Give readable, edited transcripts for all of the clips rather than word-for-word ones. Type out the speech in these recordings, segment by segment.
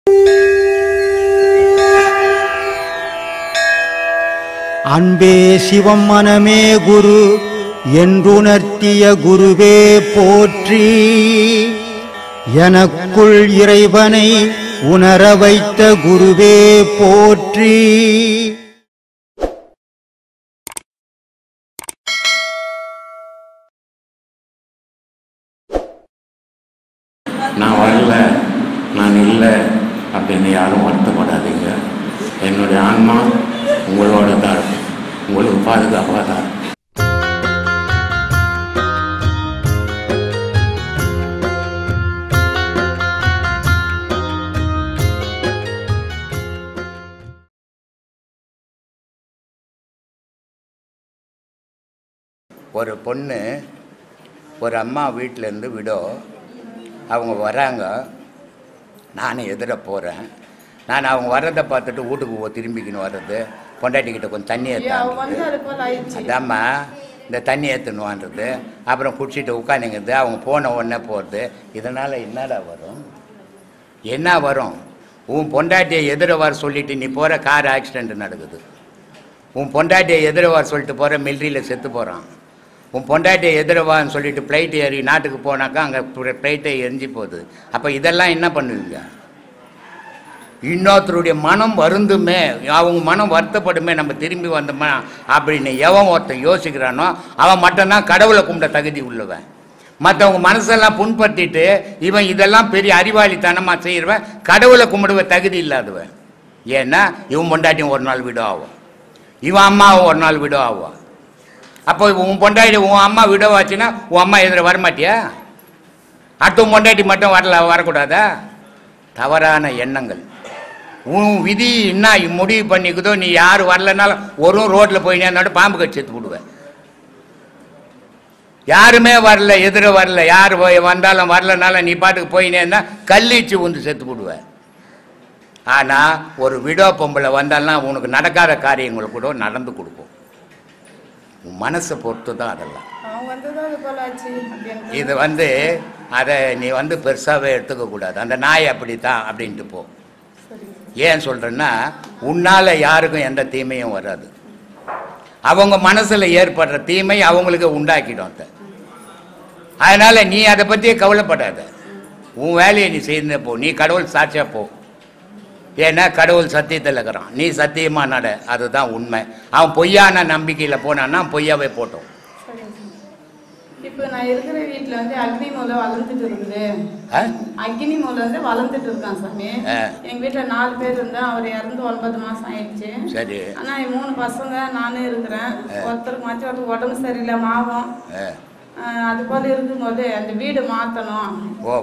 அன்பே சிவம் மனமே குரு என்றுணர்த்திய குருவே போற்றி. எனக்குள் இறைவனை உணர வைத்த குருவே போற்றி. நான் வரல, நான் இல்லை அப்படின்னு யாரும் வருத்தப்படாதீங்க. என்னுடைய ஆன்மா உங்களோட தான் இருக்கும், உங்களுக்கு பாதுகாப்பாக தான் இருக்கும். ஒரு பொண்ணு ஒரு அம்மா வீட்டிலேருந்து விடோ அவங்க வராங்க. நானும் எதிர போகிறேன். நான் அவங்க வர்றதை பார்த்துட்டு வீட்டுக்கு திரும்பிக்கணும் வர்றது. பொண்டாட்டிக்கிட்ட கொஞ்சம் தண்ணி ஏற்றாங்க. அதாம்மா இந்த தண்ணி ஏற்றணுன்றது. அப்புறம் குடிச்சிட்டு உட்காந்துங்கிறது. அவங்க போன உடனே போகிறது. இதனால் என்னடா வரும்? என்ன வரும்? உன் பொண்டாட்டியை எதிர வர சொல்லிவிட்டு நீ போகிற கார் ஆக்சிடெண்ட் நடக்குது. உன் பொண்டாட்டியை எதிர வர சொல்லிட்டு போகிற மிலிட்ரியில் செத்து போகிறான். உன் பொண்டாட்டியை எதிரவான்னு சொல்லிட்டு ஃப்ளைட் ஏறி நாட்டுக்கு போனாக்கா அங்கே ஃப்ளைட்டை எரிஞ்சு போகுது. அப்போ இதெல்லாம் என்ன பண்ணுவீங்க? இன்னொருத்தருடைய மனம் வருந்துமே, அவங்க மனம் வருத்தப்படுமே, நம்ம திரும்பி வந்தோமா அப்படின்னு எவன் ஒருத்தன் யோசிக்கிறானோ அவன் மட்டும்தான் கடவுளை கும்பிட தகுதி உள்ளவன். மற்றவங்க மனசெல்லாம் புண்படுத்திட்டு இவன் இதெல்லாம் பெரிய அறிவாளித்தனமாக செய்கிறவன் கடவுளை கும்பிடுவ தகுதி இல்லாதவன். ஏன்னா இவன் பொண்டாட்டியும் ஒரு நாள் விடோ ஆகும், இவன் அம்மாவும் ஒரு நாள் விடோ ஆகும். அப்போ உன் பொண்டாட்டி உன் அம்மா விடவாச்சுன்னா உன் அம்மா எதிர வரமாட்டியா? அடுத்த பொண்டாட்டி மட்டும் வரக்கூடாதா? தவறான எண்ணங்கள். உன் விதி என்ன முடிவு பண்ணிக்குதோ, நீ யார் வரலனாலும் ஒரு ரோட்டில் போயினேன்னாடு பாம்பு கட்சி எடுத்து விடுவேன். யாருமே வரல, எதிர வரல, யார் வந்தாலும் வரலனாலும் நீ பாட்டுக்கு போயினேன்னா கல்லீச்சு உந்து செத்து விடுவேன். ஆனால் ஒரு விடோ பொம்பளை வந்தாலும் உனக்கு நடக்காத காரியங்கள் கூட நடந்து கொடுக்கும். உன் மனசை பொறுத்து தான் அதெல்லாம். இது அதை நீ பெருசாகவே எடுத்துக்கக்கூடாது. அந்த நாய் அப்படித்தான் அப்படின்ட்டு போ. ஏன் சொல்கிறேன்னா, உன்னால் யாருக்கும் எந்த தீமையும் வராது. அவங்க மனசில் ஏற்படுற தீமை அவங்களுக்கு உண்டாக்கிடும். அதனால் நீ அதை பற்றியே கவலைப்படாத. உன் வேலையை நீ செய்து போ. நீ கடவுள் சாட்சியாக போ. ஏன்னா கடவுள் சத்தியத்தில் இருக்கிறான், நீ சத்தியமாக நட, அதுதான் உண்மை. அவன் பொய்யான நம்பிக்கையில் போனான்னா பொய்யாவே போட்டோம். இப்போ நான் இருக்கிற வீட்டில் அக்னி மூலம் வளர்ந்துட்டு இருக்குது. அக்னி மூலம் வளர்ந்துட்டு இருக்கான் சாமி. எங்கள் வீட்டில் 4 பேர் இருந்தால் அவர் இறந்து 9 மாதம் ஆயிடுச்சு. சரி. ஆனால் 3 பசங்க நானும் இருக்கிறேன். ஒருத்தருக்கு மாற்றி ஒருத்தருக்கு உடம்பு சரியில்லை, மாவும். அது போல இருக்கும்போது அந்த வீடு மாற்றணும்.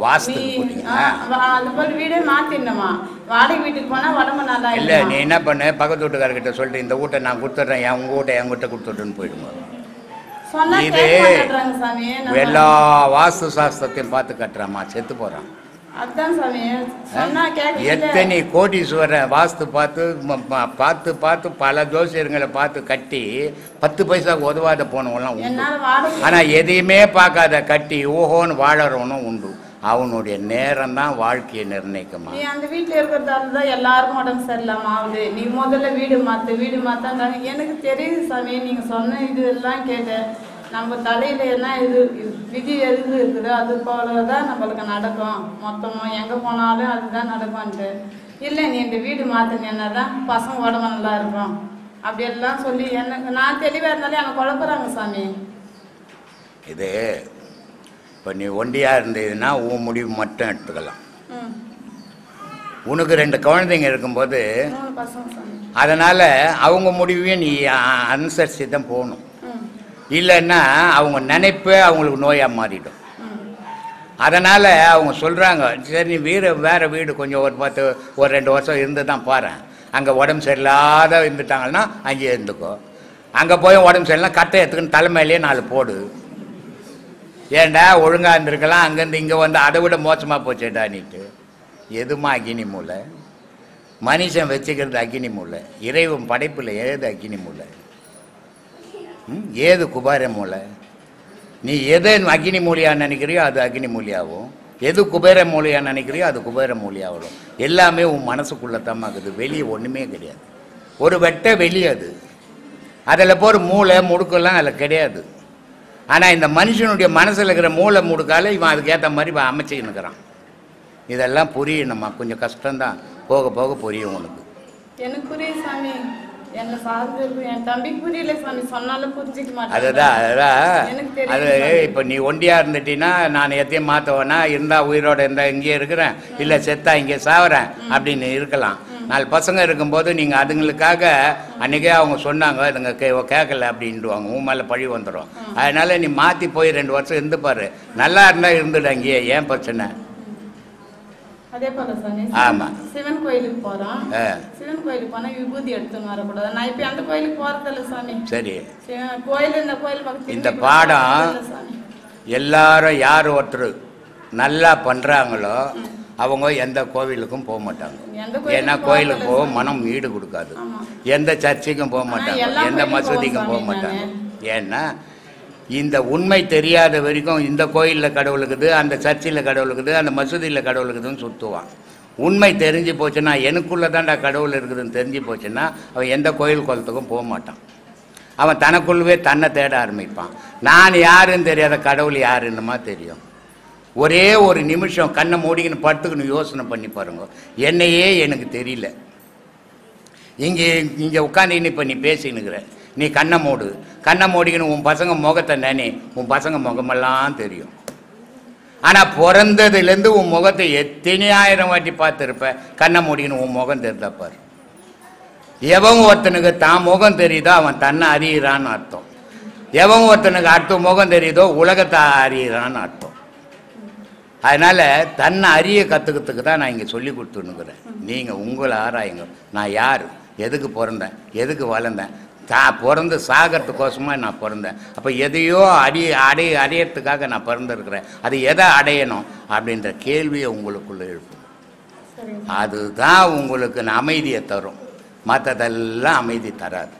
அது போல வீடே மாற்றிடணுமா? வாடகை வீட்டுக்கு போனால் உடம்பு நல்லா இல்லை. நீ என்ன பண்ணு, பக்கத்து வீட்டுக்காரர்கிட்ட சொல்லிட்டு இந்த வீட்டை நான் கொடுத்துட்றேன், உங்கள் வீட்டை என்கிட்ட கொடுத்துட்டுன்னு போயிடுங்க. இது எல்லா வாஸ்து சாஸ்திரத்தையும் பார்த்து கட்டுறாமா, செத்து போகிறான். எத்தனை கோடீஸ்வரன் வாஸ்து பார்த்து பார்த்து பல ஜோசியர்களை பார்த்து கட்டி 10 பைசாவுக்கு உதவாத போனவங்களாம் உண்டு. ஆனால் எதையுமே பார்க்காத கட்டி ஓஹோன்னு வாழறவனும் உண்டு. அவனுடைய நேரம் தான் வாழ்க்கையை நிர்ணயிக்குமா. நீ அந்த வீட்டில் இருக்கிறதால தான் எல்லாருக்கும் உடம்பு சரியில்லாம ஆகுது. நீ முதல்ல வீடு மாற்ற எனக்கு தெரியுது சாமி. நீங்கள் சொன்ன இது எல்லாம் கேட்டேன். நம்ம தலையில் என்ன இது விதி எது இருக்குதோ அது போல தான் நம்மளுக்கு நடக்கும். மொத்தமாக எங்கே போனாலும் அதுதான் நடக்கும்ன்ட்டு. இல்லை நீ இந்த வீடு மாற்றினேன்னா தான் பசங்க உடம்பு நல்லா இருக்கும் அப்படியெல்லாம் சொல்லி எனக்கு நான் தெளிவாக இருந்தாலும் எனக்கு குழப்பறாங்க சாமி. இது இப்போ நீ ஒண்டியாக இருந்ததுன்னா உன் முடிவு மட்டும் எடுத்துக்கலாம். உனக்கு 2 குழந்தைங்க இருக்கும்போது அதனால் அவங்க முடிவையும் நீ அனுசரித்து தான் போகணும். இல்லைன்னா அவங்க நினைப்பே அவங்களுக்கு நோயாக மாறிடும். அதனால் அவங்க சொல்கிறாங்க, சரி நீ வேறு வீடு கொஞ்சம் ஒரு 2 வருஷம் இருந்து தான் பாரு. அங்கே உடம்பு சரியில்லாத இருந்துட்டாங்கன்னா அங்கேயே இருந்துக்கோ. அங்கே போய் உடம்பு சரியில்லைனா கட்டை எடுத்துக்கின்னு தலைமையிலேயே 4 போடு. ஏண்டா ஒழுங்காக இருந்திருக்கலாம், அங்கேருந்து இங்கே அதை விட மோசமாக போச்சேடா நீட்டு. எதுமா அக்னி மூலை? மனுஷன் வச்சுக்கிறது அக்னி மூலை. இறைவன் படைப்பில் ஏது அக்னி மூலை? ஏது குபார மூலை? நீ எதை அக்னி மூலியா நினைக்கிறியோ அது அக்னி மூலியாகும். எது குபேர மூலியா நினைக்கிறியோ அது குபேர மூலியா வரும். எல்லாமே உன் மனசுக்குள்ளே தான் ஆகுது, வெளியே ஒன்றுமே கிடையாது. ஒரு வெட்ட வெளி அது, அதில் போகிற மூளை முடுக்கெல்லாம் அதில் கிடையாது. ஆனால் இந்த மனுஷனுடைய மனசில் இருக்கிற மூளை முடுக்கால இவன் அதுக்கேற்ற மாதிரி இவன் அமைச்சிக்கின்னுக்கிறான். இதெல்லாம் புரியணும்மா, கொஞ்சம் கஷ்டம்தான், போக போக புரியும் உனக்கு. எனக்கு புரியுது சாமி, என்ன சார்ந்து என் தம்பிக்கு புரியல சாமி, சொன்னாலும் புரிஞ்சிக்க மாட்டேன். அதுதான் அது இப்போ நீ ஒண்டியாக இருந்துட்டீங்கன்னா நான் எத்தையும் மாற்றவேனா, இருந்தால் உயிரோடு இருந்தால் இங்கேயே இருக்கிறேன், இல்லை செத்தா இங்கே சாவுறேன் அப்படின்னு இருக்கலாம். 4 பசங்க இருக்கும்போது நீங்கள் அதுங்களுக்காக அன்றைக்கே அவங்க சொன்னாங்க, அதுங்க கேட்கல அப்படின்ட்டுவாங்க, உன் மேலே பழி வந்துடும். அதனால் நீ மாற்றி போய் 2 வருஷம் இருந்துப்பாரு, நல்லா இருந்தால் இருந்துடு அங்கேயே, ஏன் பிரச்சனை? அதே போல சாமி, ஆமாம், சிவன் கோயிலுக்கு போகிறோம், சிவன் கோயிலுக்கு போனால் விபூதி எடுத்துன்னு வரக்கூடாது. நான் இப்போ அந்த கோயிலுக்கு போகிறதில்ல சாமி. சரி, கோயில் இந்த கோயில் பக்கத்தில் இந்த பாடம் எல்லாரும் யார் ஒருத்தர் நல்லா பண்ணுறாங்களோ அவங்க எந்த கோவிலுக்கும் போக மாட்டாங்க. ஏன்னா கோயிலுக்கு போக மனம் ஈடு கொடுக்காது. எந்த சர்ச்சுக்கும் போக மாட்டாங்க, எந்த மசூதிக்கும் போக மாட்டாங்க. ஏன்னா இந்த உண்மை தெரியாத வரைக்கும் இந்த கோயிலில் கடவுள் இருக்குது, அந்த சர்ச்சில் கடவுள் இருக்குது, அந்த மசூதியில் கடவுள் இருக்குதுன்னு சுற்றுவான். உண்மை தெரிஞ்சு போச்சுன்னா, எனக்குள்ளே தான்டா கடவுள் இருக்குதுன்னு தெரிஞ்சு போச்சுன்னா அவன் எந்த கோயில் குளத்துக்கும் போக மாட்டான். அவன் தனக்குள்ளவே தன்னை தேட ஆரம்பிப்பான். நான் யாருன்னு தெரியாத கடவுள் யாருன்னுமா தெரியும். ஒரே ஒரு நிமிஷம் கண்ணை மூடிக்கின்னு படுத்துக்கணும், யோசனை பண்ணி பாருங்க. என்னையே எனக்கு தெரியல, இங்கே உட்காந்து இப்போ நீ பேசினுக்கிற, நீ கண்ணை மூடு, கண்ணை மூடிக்கணும், உன் பசங்க முகத்தை நினை, உன் பசங்க முகமெல்லாம் தெரியும். ஆனால் பிறந்ததுலேருந்து உன் முகத்தை எத்தனை ஆயிரம் வாட்டி பார்த்துருப்ப, கண்ணை மூடிக்கணும், உன் முகம் தெரிந்தாப்பார். எவன் ஒருத்தனுக்கு தான் முகம் தெரியுதோ அவன் தன்னை அறியிறான்னு அர்த்தம். எவன் ஒருத்தனுக்கு அடுத்த முகம் தெரியுதோ உலகத்தை அறியிறான்னு அர்த்தம். அதனால் தன்னை அறிய கற்றுக்கிறதுக்கு தான் நான் இங்கே சொல்லி கொடுத்துன்னுக்குறேன். நீங்கள் உங்களை ஆராயுங்க, நான் யார், எதுக்கு பிறந்தேன், எதுக்கு வளர்ந்தேன், பிறந்து சாகிறதுக்கோசமாக நான் பிறந்தேன். அப்போ எதையோ அடையறதுக்காக நான் பிறந்திருக்கிறேன், அது எதை அடையணும் அப்படின்ற கேள்வியை உங்களுக்குள்ளே எழுப்பும். அதுதான் உங்களுக்கு அமைதியை தரும், மற்றதெல்லாம் அமைதி தராது.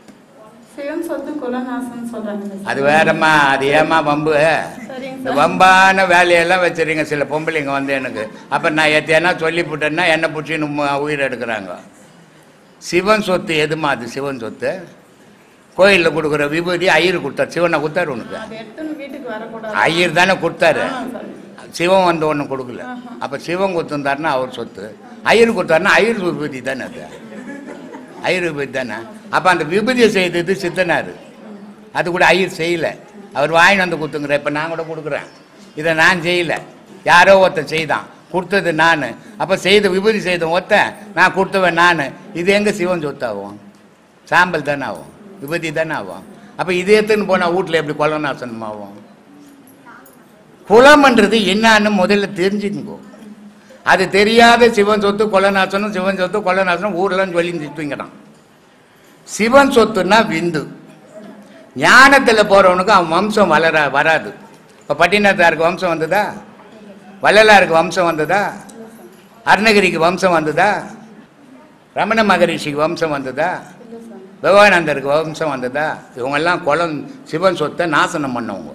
அது வேறம்மா, அது ஏமா வம்பு, இந்த வம்பான வேலையெல்லாம் வச்சுருங்க சில பொம்பளைங்க வந்து எனக்கு. அப்போ நான் எத்தையனா சொல்லி போட்டேன்னா என்னை பிடிச்சின்னு உயிர் எடுக்கிறாங்க. சிவன் சொத்து எதுமா? அது சிவன் சொத்து. கோயிலில் கொடுக்குற விபூதி ஐயர் கொடுத்தாரு, சிவனை கொடுத்தாரு உனக்கு, ஐயர் தானே கொடுத்தாரு, சிவன் வந்து ஒன்று கொடுக்கல. அப்போ சிவன் கொடுத்துருந்தாருன்னா அவர் சொத்து, ஐயர் கொடுத்தாருன்னா ஐயர் விபூதி தானே, அது ஐயர் விபூதி தானே. அப்போ அந்த விபூதியை செய்தது சித்தனார், அது கூட ஐயர் செய்யலை, அவர் வாங்கிட்டு வந்து கொடுத்துங்கிற. இப்போ நான் கூட கொடுக்குறேன், இதை நான் செய்யலை, யாரோ ஒருத்தன் செய்தான், கொடுத்தது நான். அப்போ செய்த விபூதி செய்த ஒருத்தன், நான் கொடுத்தவன் நான். இது எங்கே சிவன் சொத்தாகும்? சாம்பல் தானே ஆகும், விபூதி தானே ஆகும். அப்போ இது எடுத்துன்னு போனால் வீட்டில் எப்படி கொலநாசனம் ஆகும்? குலம்ன்றது என்னான்னு முதல்ல தெரிஞ்சுக்கோ. அது தெரியாத சிவன் சொத்து கொலநாசனம், சிவன் சொத்து கொலநாசனம் ஊர்லன்னு சொல்லி தூங்கிறான். சிவன் சொத்துன்னா விந்து. ஞானத்தில் போகிறவனுக்கு அவன் வம்சம் வராது. இப்போ பட்டினத்தாருக்கு வம்சம் வந்ததா? வள்ளலாருக்கு வம்சம் வந்ததா? அருணகிரிக்கு வம்சம் வந்ததா? ரமண மகரிஷிக்கு வம்சம் வந்ததா? விவேகானந்தருக்கு வம்சம் வந்ததா? இவங்கெல்லாம் சிவன் சொத்தை நாசனம் பண்ணவங்க.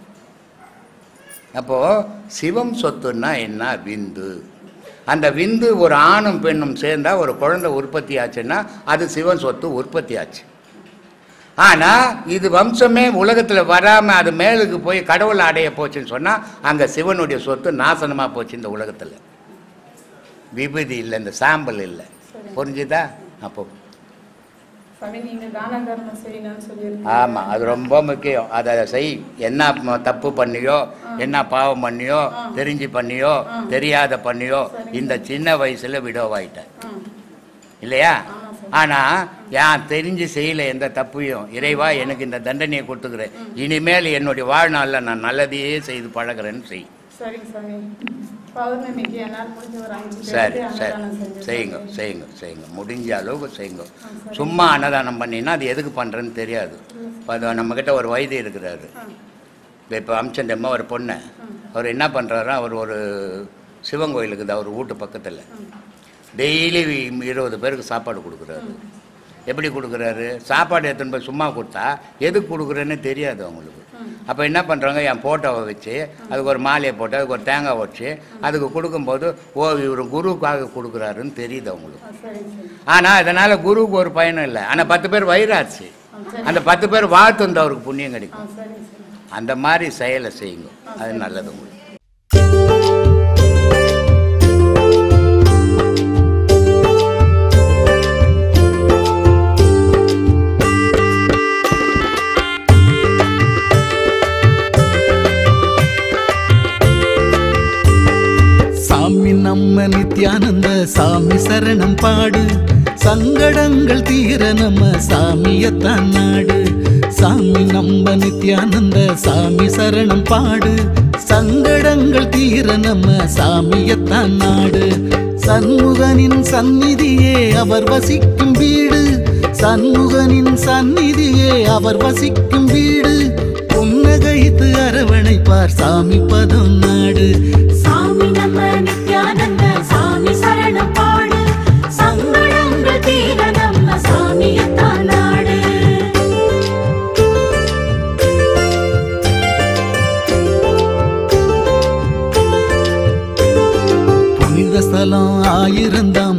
அப்போது சிவம் சொத்துன்னா என்ன? விந்து. அந்த விந்து ஒரு ஆணும் பெண்ணும் சேர்ந்தால் ஒரு குழந்தை உற்பத்தி ஆச்சுன்னா அது சிவன் சொத்து உற்பத்தி ஆச்சு. ஆனால் இது வம்சமே உலகத்தில் வராமல் அது மேலுக்கு போய் கடவுளை அடைய போச்சுன்னு சொன்னால் அங்கே சிவனுடைய சொத்து நாசனமாக போச்சு. இந்த உலகத்தில் விபூதி இல்லை, இந்த சாம்பல் இல்லை. புரிஞ்சுதா? அப்போ ஆமாம், அது ரொம்ப முக்கியம். அதை செய். என்ன தப்பு பண்ணியோ, என்ன பாவம் பண்ணியோ, தெரிஞ்சு பண்ணியோ, தெரியாத பண்ணியோ, இந்த சின்ன வயசில் விடோவாயிட்ட இல்லையா? ஆனால் ஏன் தெரிஞ்சு செய்யலை எந்த தப்பையும், இறைவா எனக்கு இந்த தண்டனையை கொடுத்துக்கிறேன், இனிமேல் என்னுடைய வாழ்நாளில் நான் நல்லதையே செய்து பழகிறேன்னு செய். சரி சரி, செய்யுங்க செய்யுங்க செய்யுங்க, முடிஞ்ச அளவுக்கு செய்யுங்க. சும்மா அன்னதானம் பண்ணினா அது எதுக்கு பண்ணுறேன்னு தெரியாது. இப்போ நம்மக்கிட்ட ஒரு வைத்தியம் இருக்கிறாரு, இப்போ அம்சண்டம்மா ஒரு பொண்ணு, அவர் என்ன பண்ணுறாரோ, அவர் ஒரு சிவன் கோயிலுக்கு அவர் வீட்டு பக்கத்தில் டெய்லி 20 பேருக்கு சாப்பாடு கொடுக்குறாரு. எப்படி கொடுக்குறாரு? சாப்பாடு எடுத்துன்னு போய் சும்மா கொடுத்தா எதுக்கு கொடுக்குறேன்னு தெரியாது அவங்களுக்கு. அப்போ என்ன பண்ணுறாங்க, என் ஃபோட்டோவை வச்சு அதுக்கு ஒரு மாலையை போட்டு அதுக்கு ஒரு தேங்காய் வச்சு அதுக்கு கொடுக்கும்போது இவர் குருவுக்காக கொடுக்குறாருன்னு தெரியுது அவங்களுக்கு. ஆனால் அதனால் குருவுக்கு ஒரு பயனும் இல்லை. ஆனால் 10 பேர் வயிறாச்சு, அந்த 10 பேர் வாழ்த்து வந்து அவருக்கு புண்ணியம் கிடைக்கும். அந்த மாதிரி செயலை செய்யுங்க, அது நல்லது உங்களுக்கு. சாமி நம்ம நித்யானந்த சாமி சரணம் பாடு, சங்கடங்கள் தீர நம்ம சாமியத்தான் நாடு. சாமி நம்ம நித்யானந்த சாமி சரணம் பாடு, சங்கடங்கள் தீர நம்ம சாமியத்தான் நாடு. சண்முகனின் சந்நிதியே அவர் வசிக்கும் வீடு, சண்முகனின் சந்நிதியே அவர் வசிக்கும் வீடு. புன்னகைத்து அரவணைப்பார் சாமி பதம் நாடு. சாமி நம்ம நித்யானந்த சாமி சரணம் பாடு, சங்கடங்கள் தீர நம்ம சாமியத்தான் நாடு. புனித ஸ்தலம் 1000